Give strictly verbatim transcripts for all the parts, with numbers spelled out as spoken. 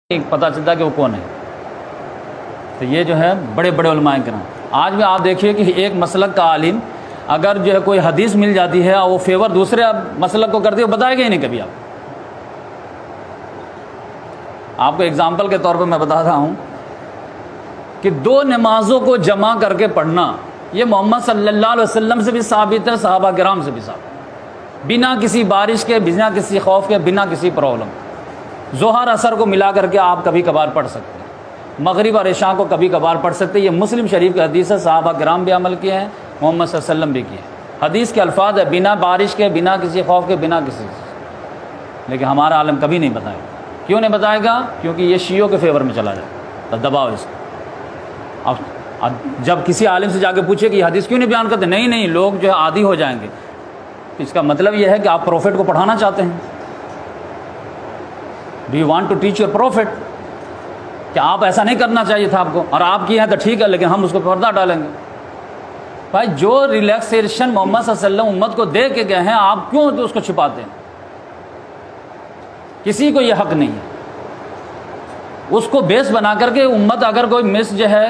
پتہ چلتا کہ وہ کون ہے۔ تو یہ جو ہے بڑے بڑے علماء کرام، آج بھی آپ دیکھیے کہ ایک مسلک کا عالم اگر جو ہے کوئی حدیث مل جاتی ہے اور وہ فیور دوسرے مسلک کو کرتی ہے، وہ بتائے گا ہی نہیں کبھی۔ آپ آپ کو اگزامپل کے طور پہ میں بتا رہا ہوں کہ دو نمازوں کو جمع کر کے پڑھنا یہ محمد صلی اللہ علیہ وسلم سے بھی ثابت ہے، صحابہ کرام سے بھی ثابت، بنا کسی بارش کے، بنا کسی خوف کے، بنا کسی پرابلم۔ ظہر اثر کو ملا کر کے آپ کبھی کبھار پڑھ سکتے ہیں، مغرب اور عشاء کو کبھی کبھار پڑھ سکتے ہیں۔ یہ مسلم شریف کی حدیث ہے، صحابہ کرام بھی عمل کیے ہیں، محمد صلی اللہ علیہ وسلم بھی کیے ہیں۔ حدیث کے الفاظ ہے بنا بارش کے، بنا کسی خوف کے، بنا کسی سے۔ لیکن ہمارا عالم کبھی نہیں بتائے گا۔ کیوں نہیں بتائے گا؟ کیونکہ یہ شیعوں کے فیور میں چلا جائے تو دباؤ اس کو۔ اب جب کسی عالم سے جا کے پوچھے کہ یہ حدیث کیوں نہیں بیان کرتے، نہیں نہیں لوگ جو ہے عادی ہو جائیں گے۔ اس کا مطلب یہ ہے کہ آپ پروفٹ کو پڑھانا چاہتے ہیں۔ Do you want to teach your profit? کہ آپ ایسا نہیں کرنا چاہیے تھا آپ کو، اور آپ کی ہیں تو ٹھیک ہے، لیکن ہم اس کو پردہ ڈالیں گے۔ بھائی جو ریلیکسیشن محمد صلی اللہ علیہ وسلم امت کو دے کے گئے ہیں، آپ کیوں تو اس کو چھپاتے ہیں؟ کسی کو یہ حق نہیں ہے۔ اس کو بیس بنا کر کے امت اگر کوئی مس جو ہے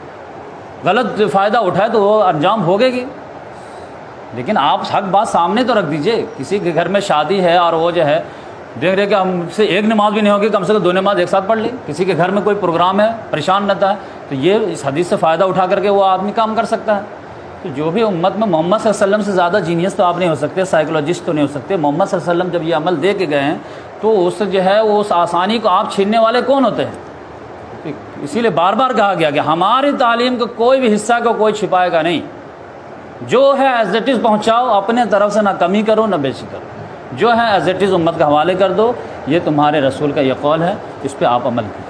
غلط فائدہ اٹھائے تو وہ انجام ہوگے گی، لیکن آپ حق بات سامنے تو رکھ دیجئے۔ کسی کے گھر میں شادی ہے اور وہ جو ہے دیکھ رہے کہ ہم سے ایک نماز بھی نہیں ہوگی، کم سے کم دو نماز ایک ساتھ پڑھ لی۔ کسی کے گھر میں کوئی پروگرام ہے، پریشان رہتا ہے، تو یہ اس حدیث سے فائدہ اٹھا کر کے وہ آدمی کام کر سکتا ہے۔ تو جو بھی امت میں محمد صلی اللہ علیہ وسلم سے زیادہ جینیس تو آپ نہیں ہو سکتے، سائیکولوجسٹ تو نہیں ہو سکتے۔ محمد صلی اللہ علیہ وسلم جب یہ عمل دے کے گئے ہیں تو اس جو ہے اس آسانی کو آپ چھیننے والے کون ہوتے ہیں؟ اسی لیے بار بار کہا گیا کہ ہماری تعلیم کا کوئی بھی حصہ کو کوئی چھپائے گا نہیں، جو ہے ایز اٹ از پہنچاؤ، اپنے طرف سے نہ کمی کرو نہ بیشی کرو، جو ہے ایز اٹ از امت کا حوالے کر دو۔ یہ تمہارے رسول کا یہ قول ہے، اس پہ آپ عمل کیجیے۔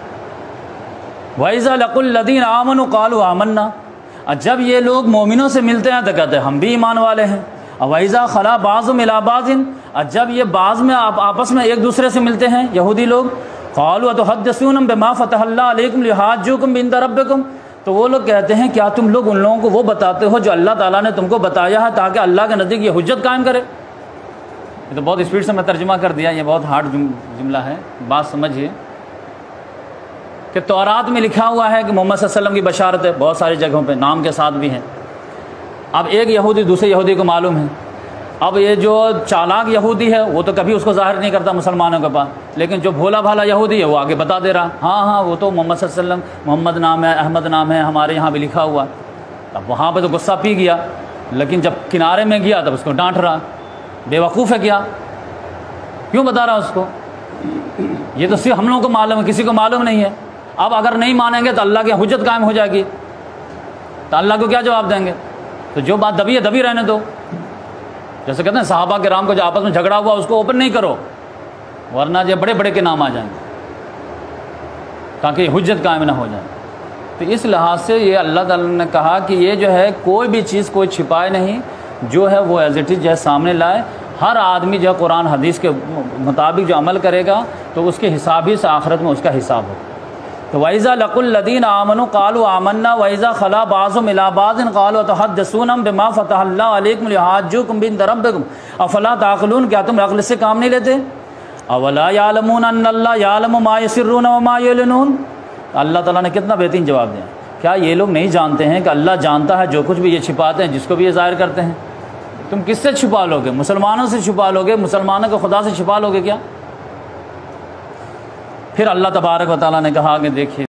وَإِذَا لَقُوا الَّذِينَ آمَنُوا قَالُوا آمَنَّا، اور جب یہ لوگ مومنوں سے ملتے ہیں تو کہتے ہیں ہم بھی ایمان والے ہیں۔ وَإِذَا خَلَا بَعْضُهُمْ إِلَىٰ بَعْضٍ، اور جب یہ بعض میں آپ آپس میں ایک دوسرے سے ملتے ہیں یہودی لوگ، قَالُوا أَتُحَدِّثُونَهُم بِمَا فَتَحَ اللَّهُ عَلَيْكُمْ لِيُحَاجُّوكُم عِندَ رَبِّكُمْ، تو وہ لوگ کہتے ہیں کیا تم لوگ ان لوگوں کو وہ بتاتے ہو جو اللہ تعالیٰ نے تم کو بتایا ہے تاکہ اللہ کے نزدیک یہ حجت قائم کرے؟ یہ تو بہت اسپیڈ سے میں ترجمہ کر دیا، یہ بہت ہارڈ جملہ ہے، بات سمجھیے کہ تورات میں لکھا ہوا ہے کہ محمد صلی اللہ علیہ وسلم کی بشارت ہے، بہت ساری جگہوں پہ نام کے ساتھ بھی ہیں۔ اب ایک یہودی دوسرے یہودی کو معلوم ہے، اب یہ جو چالاک یہودی ہے وہ تو کبھی اس کو ظاہر نہیں کرتا مسلمانوں کے پاس، لیکن جو بھولا بھالا یہودی ہے وہ آگے بتا دے رہا، ہاں ہاں وہ تو محمد صلی اللہ علیہ وسلم، محمد نام ہے، احمد نام ہے، ہمارے یہاں بھی لکھا ہوا۔ اب وہاں پہ تو غصہ پی گیا، لیکن جب کنارے میں گیا تب اس کو ڈانٹ رہا، بے وقوف ہے کیا، کیوں بتا رہا اس کو؟ یہ تو صرف ہم لوگوں کو معلوم ہے، کسی کو معلوم نہیں ہے۔ اب اگر نہیں مانیں گے تو اللہ کی حجت قائم ہو جائے گی، تو اللہ کو کیا جواب دیں گے؟ تو جو بات دبی ہے دبی رہنے دو۔ جیسے کہتے ہیں صحابہ کرام کو جو آپس میں جھگڑا ہوا اس کو اوپن نہیں کرو، ورنہ جو بڑے بڑے کے نام آ جائیں گے، تاکہ حجت قائم نہ ہو جائے۔ تو اس لحاظ سے یہ اللہ تعالیٰ نے کہا کہ یہ جو ہے کوئی بھی چیز کوئی چھپائے نہیں، جو ہے وہ ایز اٹ از جو ہے سامنے لائے۔ ہر آدمی جو ہے قرآن حدیث کے مطابق جو عمل کرے گا تو اس کے حساب ہی سے آخرت میں اس کا حساب ہوگا۔ تو وَإِذَا لَقُوا الَّذِينَ آمَنُوا قَالُوا آمَنَّا وَإِذَا خَلَا بَعْضُهُمْ إِلَىٰ بَعْضٍ قَالُوا أَتُحَدِّثُونَهُم بِمَا فَتَحَ اللَّهُ عَلَيْكُمْ لِيُحَاجُّوكُم عِندَ رَبِّكُمْ أَفَلَا تَعْقِلُونَ، کیا تم عقل سے کام نہیں لیتے؟ أَوَلَا يَعْلَمُونَ أَنَّ اللَّهَ يَعْلَمُ مَا يُسِرُّونَ وَمَا يُعْلِنُونَ، اللہ تعالیٰ نے کتنا بہترین جواب دیا۔ کیا یہ لوگ نہیں جانتے ہیں کہ اللہ جانتا ہے جو کچھ بھی یہ چھپاتے ہیں، جس کو بھی یہ ظاہر کرتے ہیں؟ تم کس سے چھپا لو گے؟ مسلمانوں سے چھپا لو گے؟ مسلمانوں کو خدا سے چھپا لو گے کیا؟ پھر اللہ تبارک و تعالیٰ نے کہا کہ دیکھیے